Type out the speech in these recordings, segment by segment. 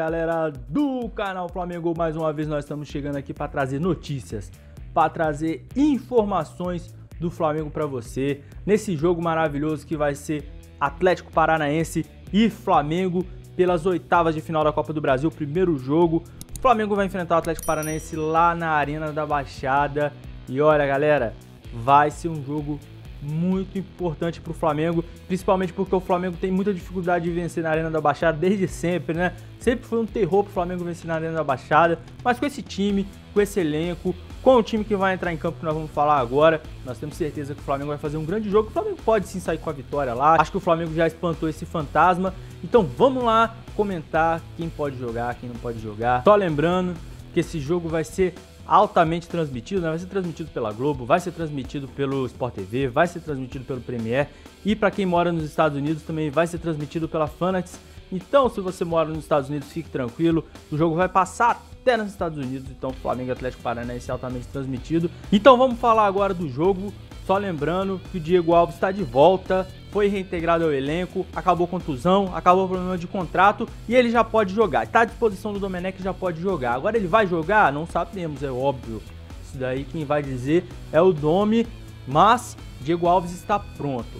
galera do canal Flamengo, mais uma vez nós estamos chegando aqui para trazer notícias, para trazer informações do Flamengo para você, nesse jogo maravilhoso que vai ser Atlético Paranaense e Flamengo pelas oitavas de final da Copa do Brasil, primeiro jogo. O Flamengo vai enfrentar o Atlético Paranaense lá na Arena da Baixada e olha galera, vai ser um jogo muito importante para o Flamengo, principalmente porque o Flamengo tem muita dificuldade de vencer na Arena da Baixada desde sempre, né? Sempre foi um terror para o Flamengo vencer na Arena da Baixada, mas com esse time, com esse elenco, com o time que vai entrar em campo que nós vamos falar agora, nós temos certeza que o Flamengo vai fazer um grande jogo. O Flamengo pode sim sair com a vitória lá, acho que o Flamengo já espantou esse fantasma, então vamos lá comentar quem pode jogar, quem não pode jogar. Só lembrando que esse jogo vai ser altamente transmitido, né? Vai ser transmitido pela Globo, vai ser transmitido pelo Sport TV, vai ser transmitido pelo Premier e para quem mora nos Estados Unidos também vai ser transmitido pela Fanatics. Então se você mora nos Estados Unidos, fique tranquilo, o jogo vai passar até nos Estados Unidos, então Flamengo e Atlético Paranaense é altamente transmitido. Então vamos falar agora do jogo, só lembrando que o Diego Alves está de volta, foi reintegrado ao elenco, acabou contusão, acabou o problema de contrato e ele já pode jogar. Está à disposição do Domenech, já pode jogar. Agora ele vai jogar? Não sabemos, é óbvio. Isso daí quem vai dizer é o Domi, mas Diego Alves está pronto.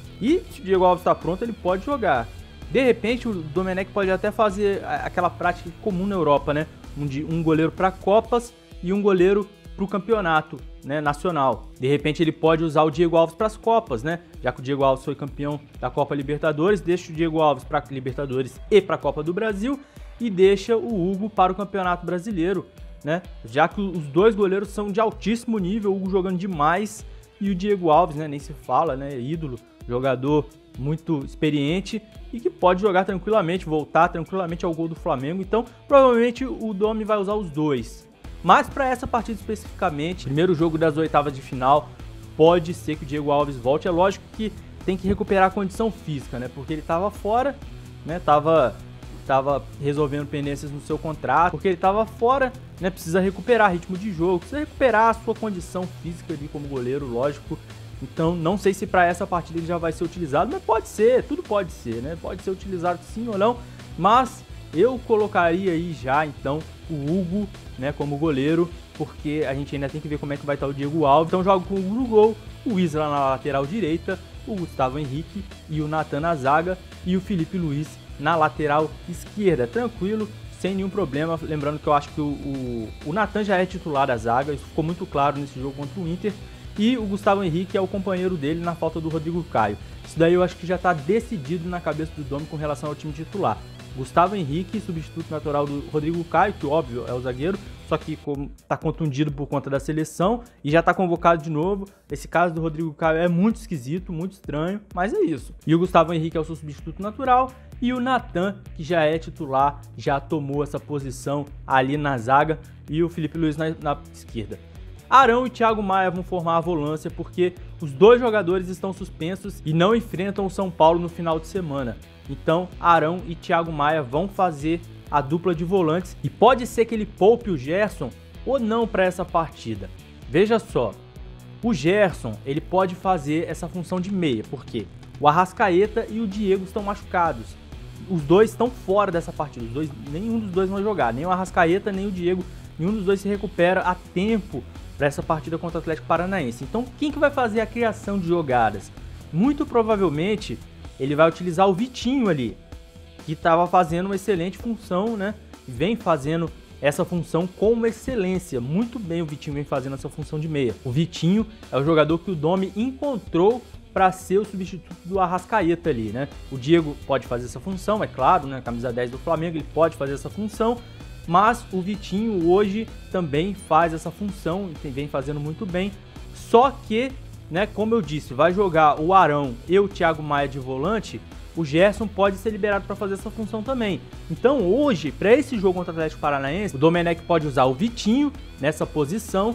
E se o Diego Alves está pronto, ele pode jogar. De repente o Domenech pode até fazer aquela prática comum na Europa, né? Um goleiro para Copas e um goleiro para o campeonato, né, nacional. De repente ele pode usar o Diego Alves para as Copas, né? Já que o Diego Alves foi campeão da Copa Libertadores, deixa o Diego Alves para Libertadores e para a Copa do Brasil e deixa o Hugo para o Campeonato Brasileiro, né? Já que os dois goleiros são de altíssimo nível, o Hugo jogando demais e o Diego Alves, né, nem se fala, né, ídolo, jogador muito experiente e que pode jogar tranquilamente, voltar tranquilamente ao gol do Flamengo. Então, provavelmente o Domi vai usar os dois. Mas para essa partida especificamente, primeiro jogo das oitavas de final, pode ser que o Diego Alves volte. É lógico que tem que recuperar a condição física, né? Porque ele estava fora, né? Tava resolvendo pendências no seu contrato, porque ele estava fora, né? Precisa recuperar ritmo de jogo, precisa recuperar a sua condição física ali como goleiro, lógico. Então, não sei se para essa partida ele já vai ser utilizado, mas pode ser, tudo pode ser, né? Pode ser utilizado sim ou não, mas eu colocaria aí já, então, o Hugo, né, como goleiro, porque a gente ainda tem que ver como é que vai estar o Diego Alves. Então, jogo com o Hugo no gol, o Isla na lateral direita, o Gustavo Henrique e o Natan na zaga e o Felipe Luiz na lateral esquerda. Tranquilo, sem nenhum problema. Lembrando que eu acho que o Natan já é titular da zaga, isso ficou muito claro nesse jogo contra o Inter. E o Gustavo Henrique é o companheiro dele na falta do Rodrigo Caio. Isso daí eu acho que já está decidido na cabeça do Domi com relação ao time titular. Gustavo Henrique, substituto natural do Rodrigo Caio, que óbvio é o zagueiro, só que está contundido por conta da seleção e já está convocado de novo. Esse caso do Rodrigo Caio é muito esquisito, muito estranho, mas é isso. E o Gustavo Henrique é o seu substituto natural e o Natan, que já é titular, já tomou essa posição ali na zaga e o Felipe Luiz na esquerda. Arão e Thiago Maia vão formar a volância porque os dois jogadores estão suspensos e não enfrentam o São Paulo no final de semana. Então, Arão e Thiago Maia vão fazer a dupla de volantes e pode ser que ele poupe o Gerson ou não para essa partida. Veja só, o Gerson ele pode fazer essa função de meia, porque o Arrascaeta e o Diego estão machucados. Os dois estão fora dessa partida, nenhum dos dois vai jogar, nem o Arrascaeta nem o Diego, nenhum dos dois se recupera a tempo para essa partida contra o Atlético Paranaense. Então, quem que vai fazer a criação de jogadas? Muito provavelmente ele vai utilizar o Vitinho ali, que estava fazendo uma excelente função, né? Vem fazendo essa função com excelência. Muito bem o Vitinho vem fazendo essa função de meia. O Vitinho é o jogador que o Domi encontrou para ser o substituto do Arrascaeta ali, né? O Diego pode fazer essa função, é claro, né? Camisa 10 do Flamengo, ele pode fazer essa função. Mas o Vitinho hoje também faz essa função e vem fazendo muito bem. Só que, né, como eu disse, vai jogar o Arão e o Thiago Maia de volante, o Gerson pode ser liberado para fazer essa função também. Então hoje, para esse jogo contra o Atlético Paranaense, o Domenech pode usar o Vitinho nessa posição,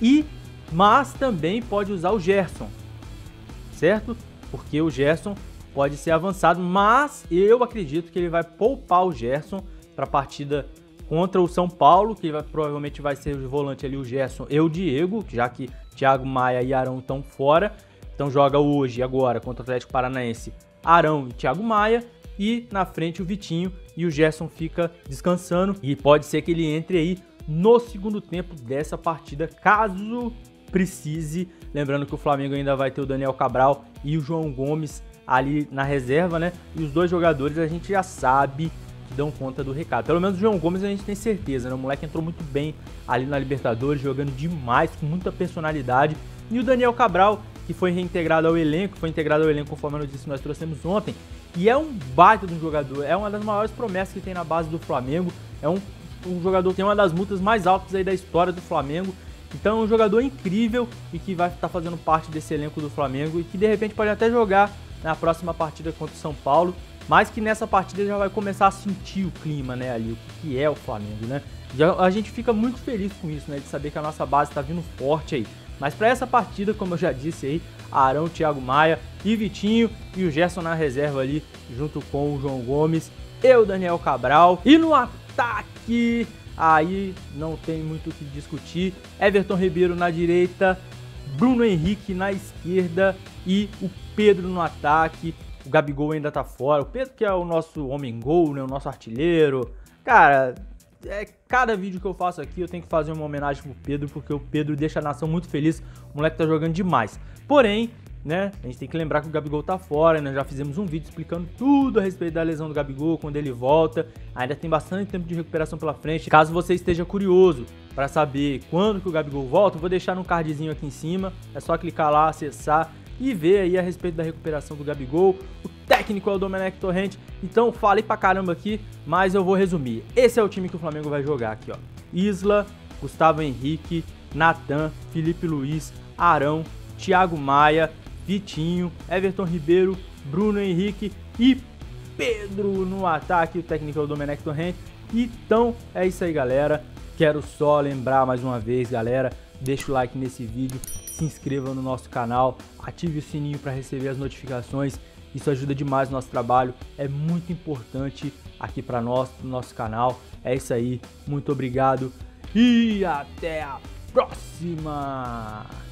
mas também pode usar o Gerson, certo? Porque o Gerson pode ser avançado, mas eu acredito que ele vai poupar o Gerson para a partida contra o São Paulo, que provavelmente vai ser o volante ali o Gerson e o Diego, já que Thiago Maia e Arão estão fora. Então joga hoje, agora, contra o Atlético Paranaense, Arão e Thiago Maia. e na frente o Vitinho, e o Gerson fica descansando e pode ser que ele entre aí no segundo tempo dessa partida, caso precise. Lembrando que o Flamengo ainda vai ter o Daniel Cabral e o João Gomes ali na reserva, né? E os dois jogadores a gente já sabe que dão conta do recado. Pelo menos o João Gomes a gente tem certeza, né? O moleque entrou muito bem ali na Libertadores, jogando demais, com muita personalidade. E o Daniel Cabral, que foi reintegrado ao elenco, conforme eu disse, nós trouxemos ontem, e é um baita de um jogador, é uma das maiores promessas que tem na base do Flamengo, é um jogador que tem uma das multas mais altas aí da história do Flamengo. Então é um jogador incrível e que vai estar fazendo parte desse elenco do Flamengo e que de repente pode até jogar na próxima partida contra o São Paulo, mas que nessa partida já vai começar a sentir o clima, né, ali, o que é o Flamengo, né? A gente fica muito feliz com isso, né, de saber que a nossa base está vindo forte aí. Mas para essa partida, como eu já disse aí, Arão, Thiago Maia e Vitinho e o Gerson na reserva ali, junto com o João Gomes e o Daniel Cabral. E no ataque, aí não tem muito o que discutir, Everton Ribeiro na direita, Bruno Henrique na esquerda e o Pedro no ataque. O Gabigol ainda tá fora, o Pedro que é o nosso homem-gol, né, o nosso artilheiro. Cara, cada vídeo que eu faço aqui eu tenho que fazer uma homenagem pro Pedro, porque o Pedro deixa a nação muito feliz, o moleque tá jogando demais. Porém, né, a gente tem que lembrar que o Gabigol tá fora, né, já fizemos um vídeo explicando tudo a respeito da lesão do Gabigol, quando ele volta, ainda tem bastante tempo de recuperação pela frente. Caso você esteja curioso para saber quando que o Gabigol volta, eu vou deixar no cardzinho aqui em cima, é só clicar lá, acessar e ver aí a respeito da recuperação do Gabigol. O técnico é o Domenech Torrent, então falei pra caramba aqui, mas eu vou resumir. Esse é o time que o Flamengo vai jogar aqui, ó. Isla, Gustavo Henrique, Natan, Felipe Luiz, Arão, Thiago Maia, Vitinho, Everton Ribeiro, Bruno Henrique e Pedro no ataque. O técnico é o Domenech Torrent. Então é isso aí, galera. Quero só lembrar mais uma vez, galera, deixa o like nesse vídeo, se inscreva no nosso canal, ative o sininho para receber as notificações. Isso ajuda demais o nosso trabalho, é muito importante aqui para nós, pro nosso canal. É isso aí, muito obrigado e até a próxima!